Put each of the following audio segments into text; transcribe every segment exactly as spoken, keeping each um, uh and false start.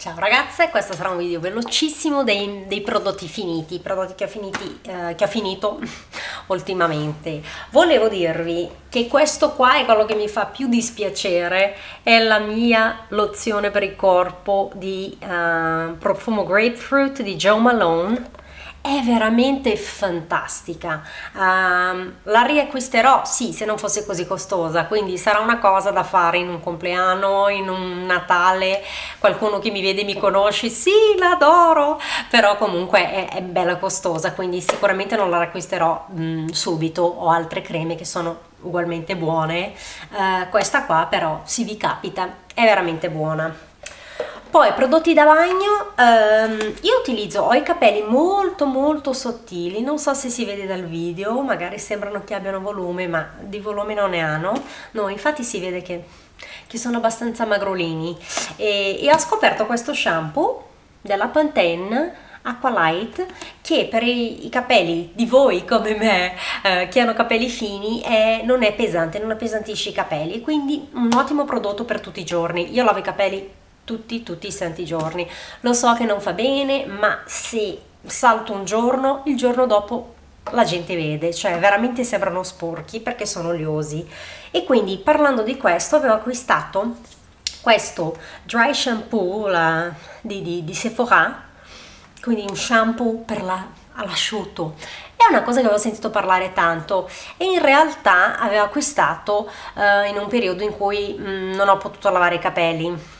Ciao ragazze, questo sarà un video velocissimo dei, dei prodotti finiti, prodotti che ho, finiti, eh, che ho finito ultimamente. Volevo dirvi che questo qua è quello che mi fa più dispiacere, è la mia lozione per il corpo di uh, profumo grapefruit di Jo Malone. È veramente fantastica, um, la riacquisterò sì se non fosse così costosa, quindi sarà una cosa da fare in un compleanno, in un Natale, qualcuno che mi vede mi conosce, sì la adoro, però comunque è, è bella costosa, quindi sicuramente non la riacquisterò mh, subito. Ho altre creme che sono ugualmente buone, uh, questa qua però se vi capita è veramente buona. Poi prodotti da bagno, ehm, io utilizzo, ho i capelli molto molto sottili, non so se si vede dal video, magari sembrano che abbiano volume, ma di volume non ne hanno. No, infatti si vede che, che sono abbastanza magrolini. E, e ho scoperto questo shampoo della Pantene Aqualight, che per i, i capelli di voi come me, eh, che hanno capelli fini, è, non è pesante, non appesantisce i capelli, quindi un ottimo prodotto per tutti i giorni. Io lavo i capelli tutti tutti i santi giorni, lo so che non fa bene, ma se salto un giorno, il giorno dopo la gente vede, cioè veramente sembrano sporchi perché sono oliosi. E quindi parlando di questo avevo acquistato questo dry shampoo la, di, di, di Sephora, quindi un shampoo per la, all'asciutto. È una cosa che avevo sentito parlare tanto e in realtà avevo acquistato uh, in un periodo in cui mh, non ho potuto lavare i capelli.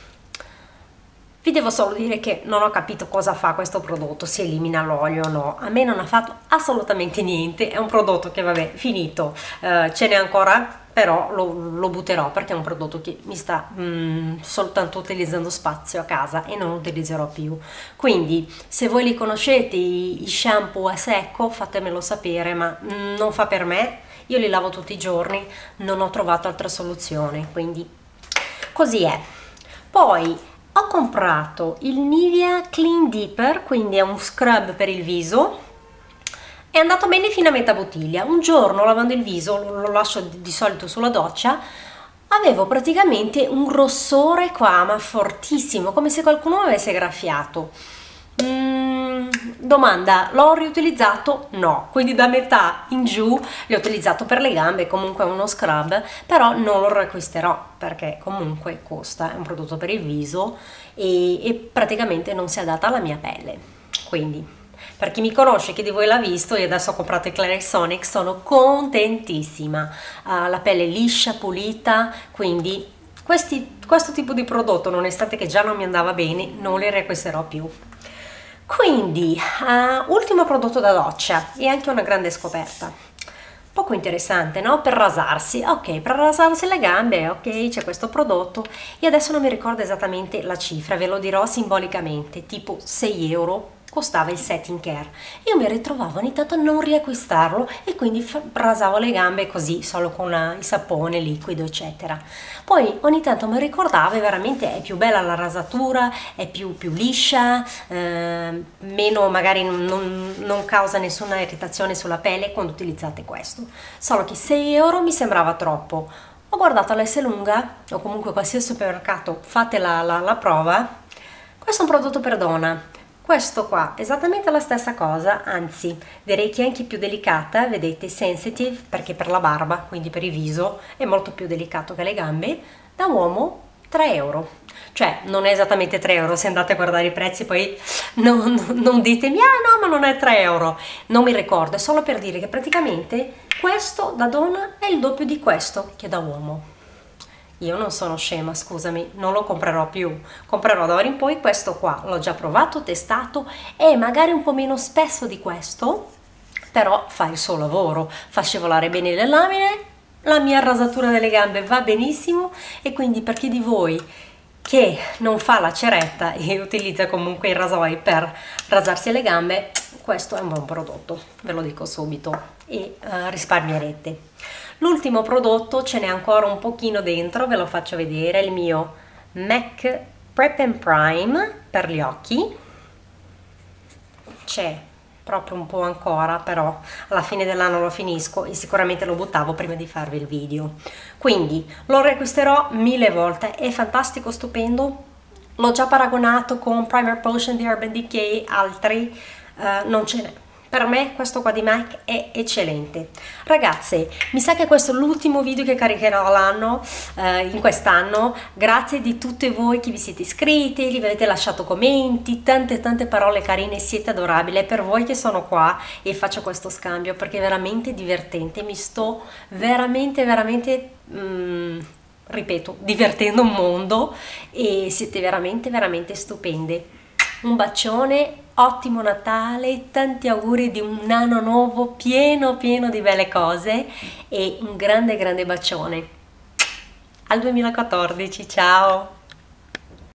Vi devo solo dire che non ho capito cosa fa questo prodotto, se elimina l'olio o no. A me non ha fatto assolutamente niente, è un prodotto che vabbè, finito, uh, ce n'è ancora, però lo, lo butterò perché è un prodotto che mi sta mm, soltanto utilizzando spazio a casa e non utilizzerò più. Quindi se voi li conoscete i, i shampoo a secco fatemelo sapere, ma mm, non fa per me, io li lavo tutti i giorni, non ho trovato altra soluzione, quindi così è. Poi ho comprato il Nivea Clean Deeper, quindi è un scrub per il viso, è andato bene fino a metà bottiglia. Un giorno lavando il viso, lo lascio di solito sulla doccia, avevo praticamente un rossore qua, ma fortissimo, come se qualcuno avesse graffiato. Mm, domanda, l'ho riutilizzato? No, quindi da metà in giù l'ho utilizzato per le gambe, comunque è uno scrub, però non lo riacquisterò perché comunque costa, è un prodotto per il viso e, e praticamente non si adatta alla mia pelle. Quindi per chi mi conosce, chi di voi l'ha visto, io adesso ho comprato il Clarisonic, sono contentissima, uh, la pelle liscia, pulita, quindi questi, questo tipo di prodotto, nonostante che già non mi andava bene, non li riacquisterò più. Quindi, uh, ultimo prodotto da doccia e anche una grande scoperta, poco interessante, no? Per rasarsi, ok, per rasarsi le gambe, ok, c'è questo prodotto e adesso non mi ricordo esattamente la cifra, ve lo dirò simbolicamente, tipo sei euro costava il setting care. Io mi ritrovavo ogni tanto a non riacquistarlo e quindi rasavo le gambe così, solo con la, il sapone liquido eccetera. Poi ogni tanto mi ricordavo e veramente è più bella la rasatura, è più, più liscia, eh, meno magari non, non causa nessuna irritazione sulla pelle quando utilizzate questo. Solo che sei euro mi sembrava troppo. Ho guardato all'S lunga o comunque qualsiasi supermercato, fate la, la, la prova. Questo è un prodotto per donna. Questo qua esattamente la stessa cosa, anzi direi che è anche più delicata, vedete, sensitive, perché per la barba, quindi per il viso, è molto più delicato che le gambe, da uomo tre euro. Cioè non è esattamente tre euro, se andate a guardare i prezzi poi non, non ditemi ah no ma non è tre euro, non mi ricordo, è solo per dire che praticamente questo da donna è il doppio di questo che da uomo. Io non sono scema, scusami, non lo comprerò più, comprerò da ora in poi questo qua, l'ho già provato, testato, è magari un po' meno spesso di questo, però fa il suo lavoro, fa scivolare bene le lamine, la mia rasatura delle gambe va benissimo e quindi per chi di voi che non fa la ceretta e utilizza comunque i rasoi per rasarsi le gambe, questo è un buon prodotto, ve lo dico subito e uh, risparmierete. L'ultimo prodotto ce n'è ancora un pochino dentro, ve lo faccio vedere, il mio MAC Prep and Prime per gli occhi, c'è proprio un po' ancora, però alla fine dell'anno lo finisco e sicuramente lo buttavo prima di farvi il video, quindi lo riacquisterò mille volte, è fantastico, stupendo, l'ho già paragonato con Primer Potion di Urban Decay, altri uh, non ce n'è. Per me questo qua di MAC è eccellente. Ragazze, mi sa che questo è l'ultimo video che caricherò l'anno, eh, in quest'anno. Grazie di tutte voi che vi siete iscritti, che vi avete lasciato commenti, tante tante parole carine, siete adorabili. È per voi che sono qua e faccio questo scambio perché è veramente divertente. Mi sto veramente veramente... Mm, ripeto, divertendo un mondo e siete veramente veramente stupende. Un bacione, ottimo Natale, tanti auguri di un anno nuovo pieno pieno di belle cose e un grande grande bacione al duemilaquattordici, ciao!